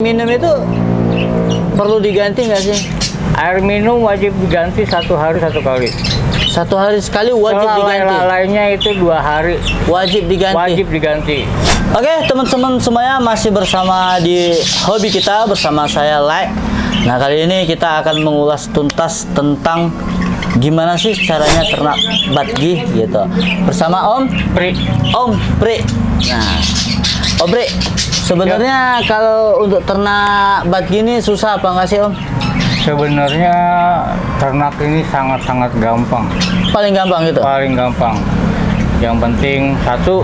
Minum itu perlu diganti nggak sih? Air minum wajib diganti 1 hari 1 kali. 1 hari sekali wajib diganti. Lainnya itu 2 hari Wajib diganti. wajib diganti. Oke, teman-teman semuanya masih bersama di hobi kita bersama saya Lai. Nah, kali ini kita akan mengulas tuntas tentang gimana sih caranya ternak Batgi gitu. Bersama Om Pri. Om Pri. Nah, Om Pri, sebenarnya kalau untuk ternak Batgi ini susah apa nggak sih Om? Sebenarnya ternak ini sangat-sangat gampang. Paling gampang gitu? Paling gampang. Yang penting satu,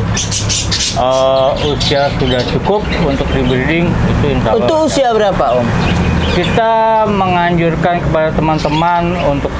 usia sudah cukup untuk di-breeding, itu insya Allah. Untuk usia berapa Om? Kita menganjurkan kepada teman-teman untuk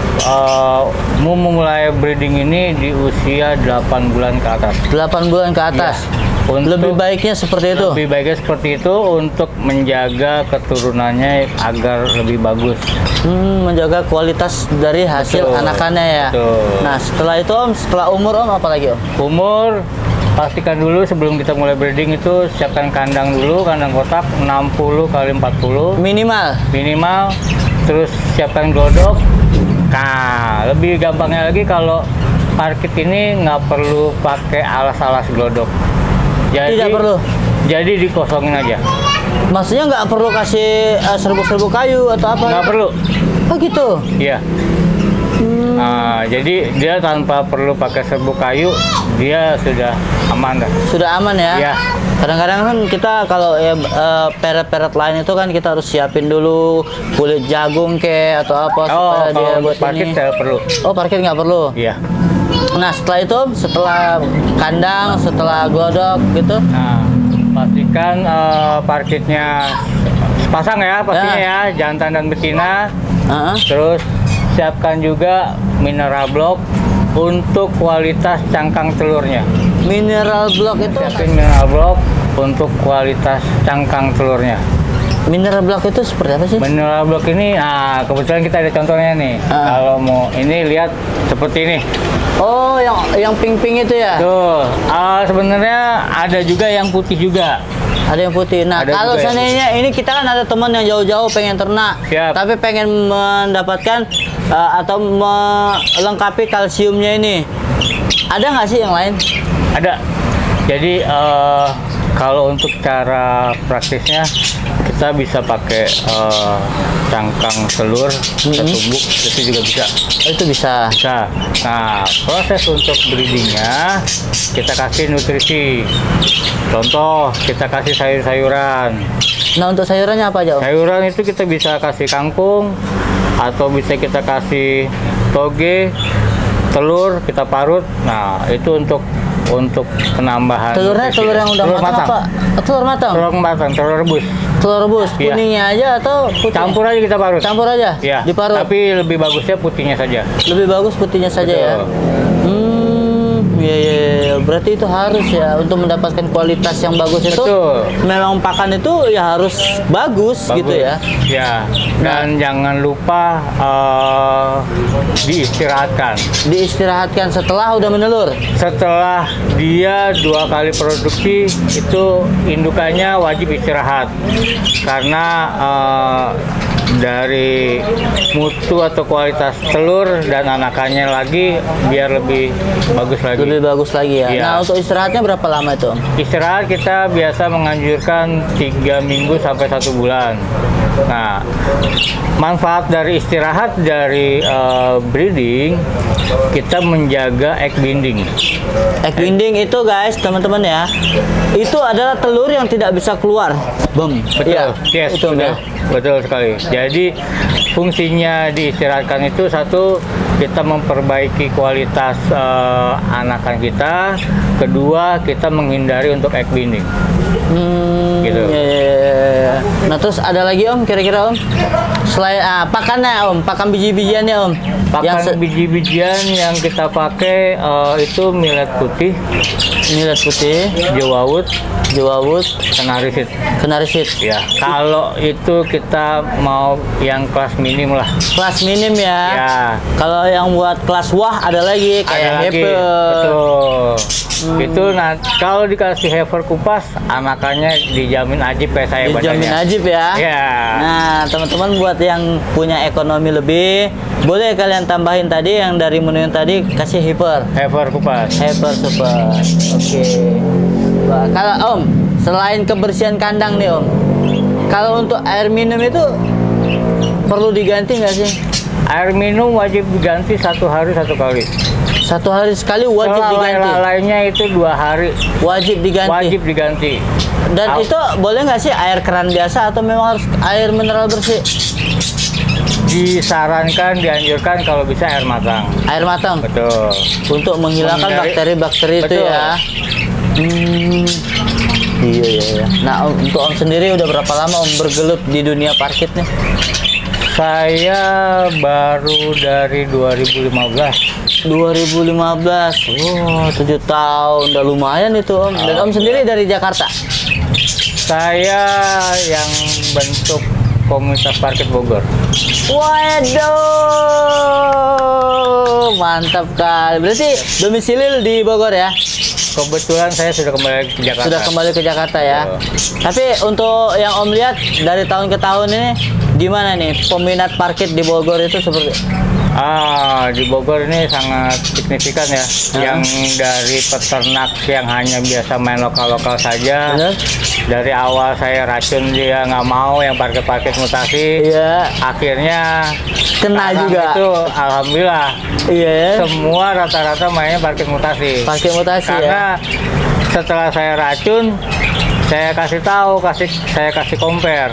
memulai breeding ini di usia 8 bulan ke atas. 8 bulan ke atas? Ya. Lebih baiknya seperti itu? Lebih baiknya seperti itu untuk menjaga keturunannya agar lebih bagus. Menjaga kualitas dari hasil anakannya ya? Betul. Nah, setelah itu Om, setelah umur Om, apa lagi Om? Umur, pastikan dulu sebelum kita mulai breeding itu siapkan kandang dulu, kandang kotak 60 kali 40 minimal, terus siapkan glodok. Nah, lebih gampangnya lagi kalau parkit ini nggak perlu pakai alas-alas glodok. Tidak perlu? Jadi dikosongin aja. Maksudnya nggak perlu kasih serbuk-serbuk kayu atau apa? Nggak perlu. Oh gitu? Iya. Nah, jadi dia tanpa perlu pakai serbuk kayu, dia sudah aman dah. Sudah aman ya? Iya. Kadang-kadang kan kita kalau ya peret-peret lain itu kan kita harus siapin dulu kulit jagung atau apa supaya dia buat parkir ini. tidak perlu. Oh, parkir nggak perlu? Iya. Nah, setelah itu, setelah kandang, setelah glodok gitu. Nah, pastikan parkitnya sepasang ya pastinya ya, jantan dan betina. Terus siapkan juga mineral block untuk kualitas cangkang telurnya. Mineral block itu? Siapin mineral block untuk kualitas cangkang telurnya. Mineral block itu seperti apa sih? Mineral block ini, nah kebetulan kita ada contohnya nih. Kalau mau ini lihat seperti ini. Oh, yang pink-pink itu ya? Tuh, sebenarnya ada juga yang putih juga. Ada yang putih. Nah, ada kalau seandainya ini kita kan ada teman yang jauh-jauh pengen ternak, tapi pengen mendapatkan atau melengkapi kalsiumnya ini. Ada nggak sih yang lain? Ada. Jadi kalau untuk cara praktisnya kita bisa pakai cangkang telur kita tumbuk, itu juga bisa. Itu bisa. Bisa. Nah, proses untuk breedingnya kita kasih nutrisi. Contoh, kita kasih sayur-sayuran. Nah, untuk sayurannya apa aja Om? Sayuran itu kita bisa kasih kangkung atau bisa kita kasih toge, telur kita parut. Nah, itu untuk penambahan. Telurnya nutrisi. Telur yang udah matang apa? Telur matang? Telur matang, telur rebus. Telur rebus, kuningnya aja atau putih? Campur aja kita parut. Campur aja? Ya. Diparut? Tapi lebih bagusnya putihnya saja. Lebih bagus putihnya saja. Betul. Ya? Iya. Berarti itu harus ya untuk mendapatkan kualitas yang bagus. Betul. Itu memang pakan itu ya harus bagus. Gitu ya. Ya. Dan jangan lupa diistirahatkan. Diistirahatkan setelah udah menelur. Setelah dia 2 kali produksi itu indukannya wajib istirahat karena dari mutu atau kualitas telur dan anakannya lagi biar lebih bagus lagi. Lebih bagus lagi ya. Nah, untuk istirahatnya berapa lama itu? Istirahat kita biasa menganjurkan 3 minggu sampai 1 bulan. Nah, manfaat dari istirahat dari breeding, kita menjaga egg binding. Egg binding itu guys, teman-teman ya, itu adalah telur yang tidak bisa keluar. Betul. Ya, yes, itu betul. Betul sekali. Jadi fungsinya diistirahatkan itu satu, kita memperbaiki kualitas anakan kita. Kedua, kita menghindari untuk egg binding. Gitu. Ya. Nah, terus ada lagi Om, kira-kira Om? Selain pakannya Om, pakan biji-bijiannya Om. Pakan biji-bijian yang kita pakai itu millet putih, jewawut, kenari seed. Ya, kalau itu kita mau yang kelas minim lah. Kelas minim ya. Ya. Kalau yang buat kelas wah ada lagi kayak Hepe. Betul. Itu kalau dikasih heifer kupas, anakannya dijamin ajib kayak saya bacanya. Dijamin ajib ya. Ya. Nah, teman-teman buat yang punya ekonomi lebih, boleh kalian tambahin tadi yang dari menu yang tadi kasih heifer. Heifer kupas. Heifer super. Oke. Wah, kalau Om, selain kebersihan kandang nih Om, kalau untuk air minum itu perlu diganti nggak sih? Air minum wajib diganti 1 hari 1 kali. 1 hari sekali wajib diganti. Lainnya itu 2 hari. Wajib diganti. Wajib diganti. Dan itu boleh nggak sih air keran biasa atau memang harus air mineral bersih? Disarankan, dianjurkan kalau bisa air matang. Air matang. Betul. Untuk menghilangkan bakteri-bakteri itu ya. Iya. Nah, untuk Om sendiri udah berapa lama Om bergelut di dunia parkit nih? Saya baru dari 2015. 2015. Oh, 7 tahun. Udah lumayan itu Om. Dan Om sendiri dari Jakarta? Saya yang bentuk komunitas parkit Bogor. Waduh, mantap kali. Berarti domisili di Bogor ya? Kebetulan saya sudah kembali ke Jakarta. Sudah kembali ke Jakarta ya. Tapi untuk yang Om lihat dari tahun ke tahun ini gimana nih peminat parkit di Bogor itu seperti? Di Bogor ini sangat signifikan ya. Yang dari peternak yang hanya biasa main lokal-lokal saja. Bener? Dari awal saya racun dia nggak mau yang parkit-parkit mutasi. Iya. Akhirnya Kena juga. Itu alhamdulillah. Iya. Semua rata-rata mainnya parkit mutasi. Parkit mutasi Karena ya. setelah saya racun, saya kasih tahu, saya kasih compare.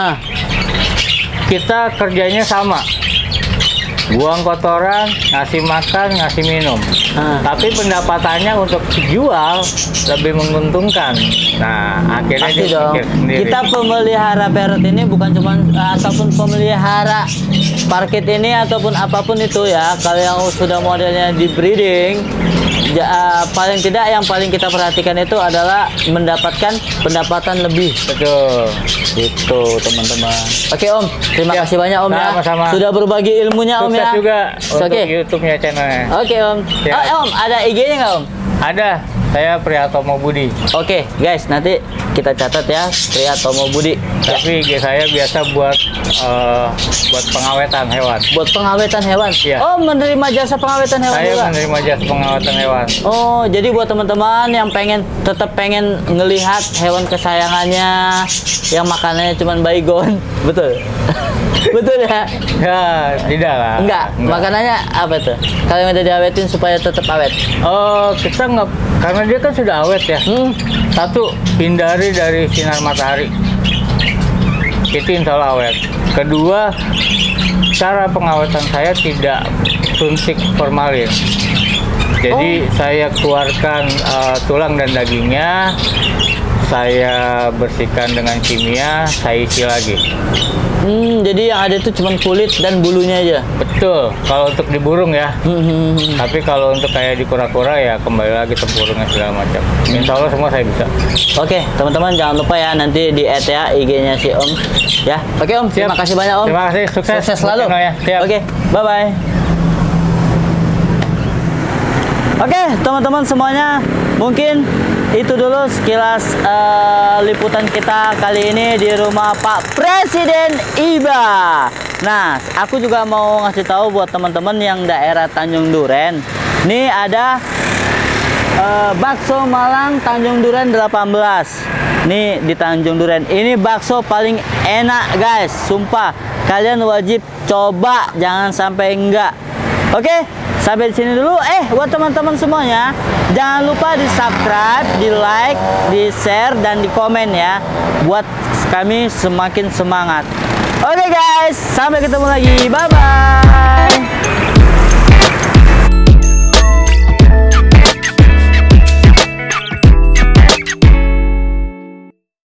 Kita kerjanya sama. Buang kotoran, ngasih makan, ngasih minum. Tapi pendapatannya untuk jual lebih menguntungkan. Nah, akhirnya Pasti dia dong. pikir sendiri. Kita pemelihara parrot ini bukan cuma ataupun pemelihara parkit ini ataupun apapun itu ya. Kalau yang sudah modelnya di breeding, paling tidak yang paling kita perhatikan itu adalah mendapatkan pendapatan lebih. Betul. Gitu teman-teman. Oke Om, terima kasih banyak Om ya. Sama-sama. Sudah berbagi ilmunya Om Sukses ya. juga untuk Oke. YouTube-nya channelnya. Oke Om. Om, ada IG-nya nggak Om? Ada. Saya Priyatomo Budi. Oke guys, nanti kita catat ya, Priyatomo Budi. Tapi IG saya biasa buat pengawetan hewan. Buat pengawetan hewan. Iya. Oh, menerima jasa pengawetan hewan Saya juga. menerima jasa pengawetan hewan. Oh, jadi buat teman-teman yang tetap pengen ngelihat hewan kesayangannya yang makanannya cuma baygon, betul? Betul ya? Ya, tidak lah. Enggak. Makanannya apa tuh? Kalau yang udah diawetin supaya tetap awet. Oh, kita nggak, karena dia kan sudah awet ya. Satu, hindari dari sinar matahari. Itu insya Allah awet. Kedua, cara pengawetan saya tidak suntik formalin. Jadi saya keluarkan tulang dan dagingnya, saya bersihkan dengan kimia, saya isi lagi. Jadi yang ada itu cuma kulit dan bulunya aja. Betul, kalau untuk di burung ya. Tapi kalau untuk kayak di kura-kura ya kembali lagi tempurungnya segala macam. Insya Allah semua saya bisa. Oke, teman-teman jangan lupa ya nanti di add ya IG-nya si Om. Ya, oke Om. Terima kasih banyak Om. Terima kasih, sukses selalu. Ya. Oke, bye-bye. Oke, teman-teman semuanya, mungkin itu dulu sekilas liputan kita kali ini di rumah Pak Presiden Iba. Nah, aku juga mau ngasih tahu buat teman-teman yang daerah Tanjung Duren. Nih ada bakso Malang Tanjung Duren 18. Nih di Tanjung Duren. Ini bakso paling enak, guys. Sumpah, kalian wajib coba, jangan sampai enggak. Oke, sampai di sini dulu. Buat teman-teman semuanya, jangan lupa di subscribe, di like, di share, dan di komen ya. Buat kami semakin semangat. Oke guys, sampai ketemu lagi. Bye-bye.